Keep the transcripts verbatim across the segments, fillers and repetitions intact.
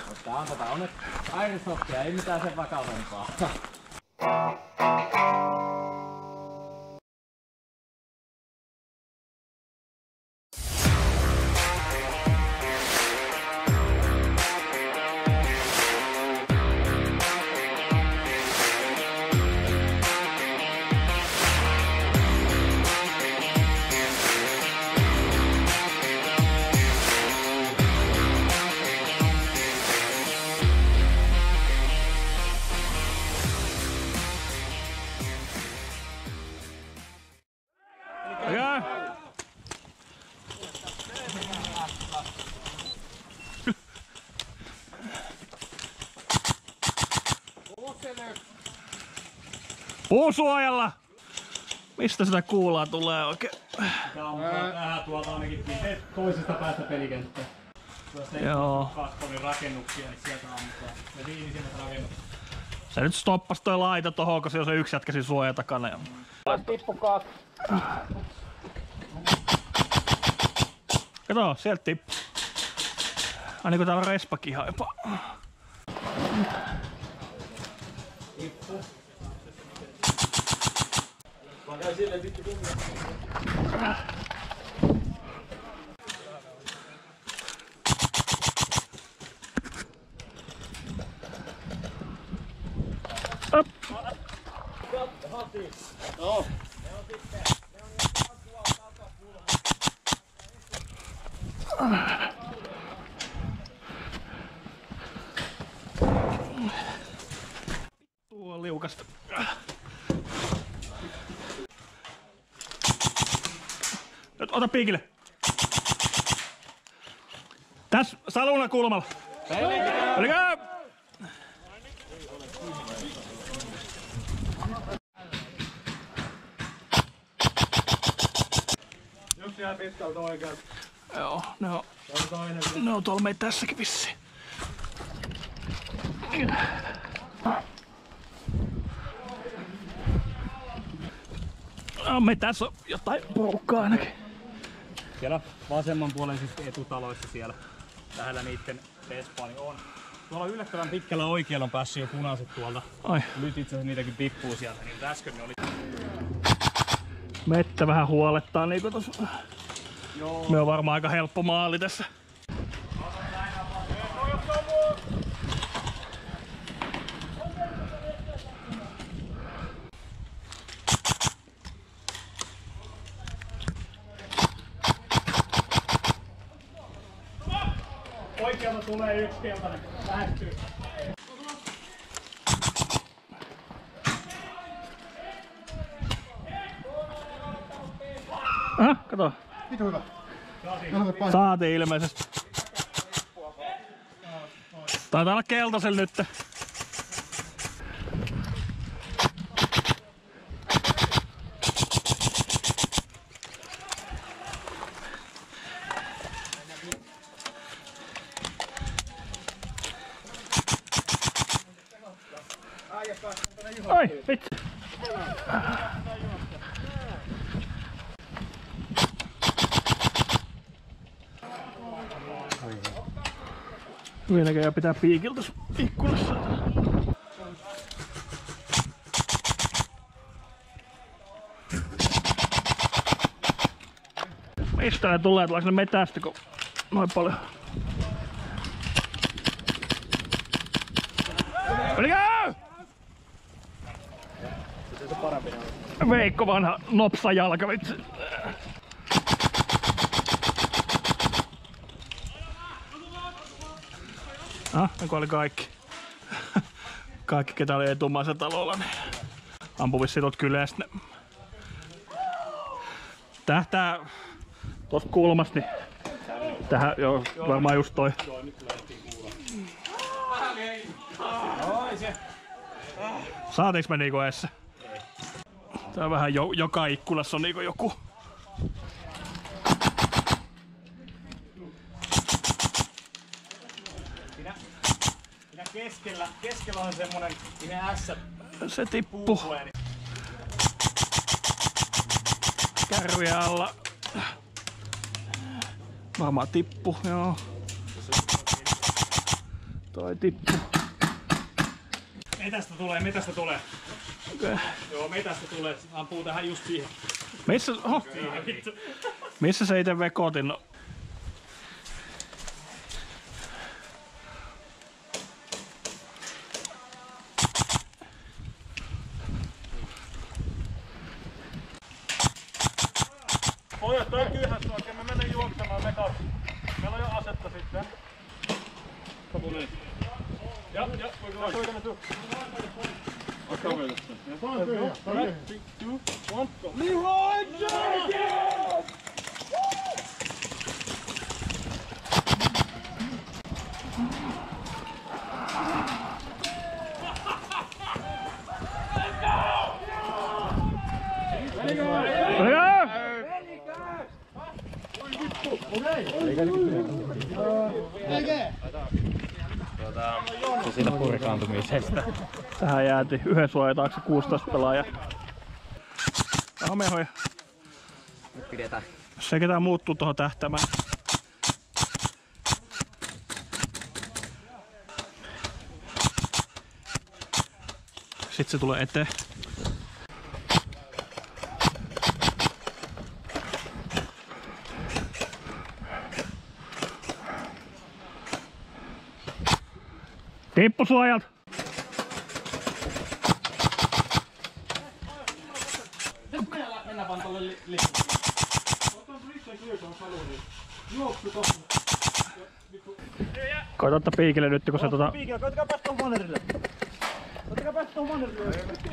Tää on tätä on nyt Airsoftia, ei mitään sen vakavampaa. Puusuojalla! Mistä sitä kuulaa tulee oikein? Tää on vähän tuolta ainakin toisesta päästä pelikenttää. Joo. Kaskovin rakennuksia, niin sieltä ammutaan. Ne viimeisimmät rakennukset. Se nyt stoppas toi laita tohon, kun se on se yksi jätkä siinä suojan takana. Tippu kaksi. Kato, sieltä tippu. Ai niinku täällä on respakin ihan jopa. Tippu. Mä käyn silleen vittu kunnia. Op. No. Tuo on liukasta. Nyt ota piikille. Tässä saluna kulmalla. Pelikää! Yksi jää pitkältä oikealta. Joo, ne on, ne on tuolla meitä tässäkin vissiin. No, me tässä on jotain porukkaa ainakin. Siellä vasemmanpuoleisissa etutaloissa siellä lähellä niitten respaani on. Tuolla yllättävän pitkällä oikealla on päässyt jo punaiset tuolta. Ai. Nyt itse asiassa niitäkin tippuu sieltä, niin äsken ne oli. Mettä vähän huolettaa niinku tossa. Joo. Me on varmaan aika helppo maali tässä. Oikealta tulee yksi keltainen. Lähestyy. Aha, kato. Mikä hyvä? Saatiin ilmeisesti. Taitaa olla keltaisella nyt. Ai, vitsi. Hyvin näköjään pitää piikiltä tuossa ikkunassa. Mistä ne tulee? Tuleeko ne metästä noin paljon? Pelikää! Veikko vanha nopsa jalka, vitsi. Ah, ne kuoli kaikki. Kaikki ketä oli etumaisen talolla, niin ampu vissiin tuot kylästä. Tähtää tosta kulmasta, niin tähän joo, varmaan just toi. Saatiinko me niinku eessä? Tää on vähän jo, joka ikkunassa on niinku joku. Keskellä, keskellä on semmonen, minne S se tippu. Kärryjä alla. Varmaan tippu, joo. Toi tippu. Metästä tulee, metästä tulee. Okay. Joo, metästä tulee. Ampuu tähän just siihen. Missä, oho. Missä se ite vekotin? No. Pojat, toi kyyhäs oikein. Mä menen juoksemaan mekaan. Meillä on jo asetta sitten. Kapuli. Ja, ja, voiko soitamme tuu? Otka vedestä. Ja vaan tyhjä. three, two, one, go. Leroy Jenkins! Se siitä purkaantumisesta. Tähän jäätiin yhden suojan taakse kuusitoista pelaajaa. Tähän mehoja. Nyt pidetään. Jos ei ketään muuttuu tuohon tähtämään. Sitten se tulee eteen. Tippusuojat! Mennään vaan tolle lippuun. Koita ottaa piikille nyt, kun se tota... Piikillä, koitakaa päästä tuohon mannerille. Koitakaa päästä tuohon mannerille.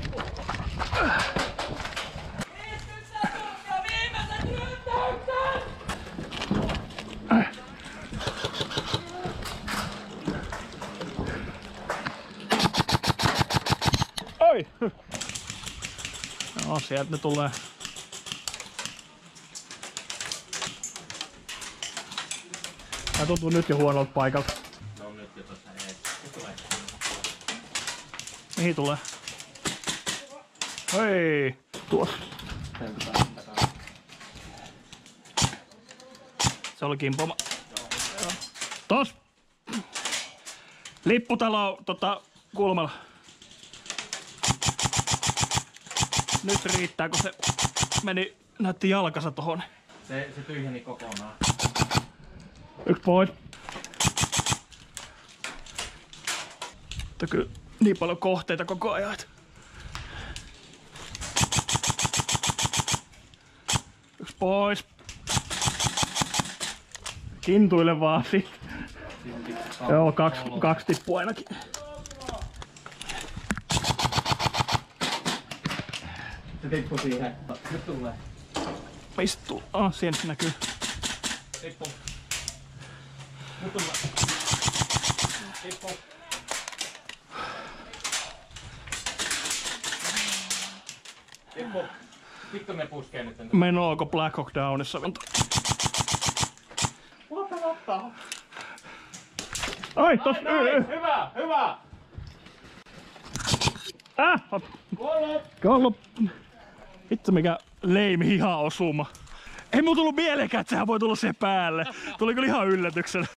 Oi! No, sieltä ne tulee. Tää tuntuu nyt jo huonolta paikalta. No nyt jo tossa ei. Tulee. Mihin tulee? Hei! Tuossa. Se oli kimpoma. Tos! Lipputalo tota, kulmalla. Nyt riittää, kun se meni, näytti jalkansa tohon. Se, se tyhjeni kokonaan. Yksi pois. Mutta kyllä niin paljon kohteita koko ajan. Et. Yksi pois. Kintuille vaan sit. Joo, kaksi, kaksi tippua ainakin. Se tippui siihen. Nyt tulee. Mistä tuu? Ah, siinä se näkyy. Tippu. Nyt tulee. Tippu. Tippu. Vittu ne puskee nyt. Menoako Black Hawk Downissa? Ai, tos yl, yl. Hyvä, hyvä! Äh! Kolme! Vittu mikä leimi hiha osuma. Ei mulla tullut mieleenkään, että sehän voi tulla siihen päälle. Tuli kyllä ihan yllätyksenä.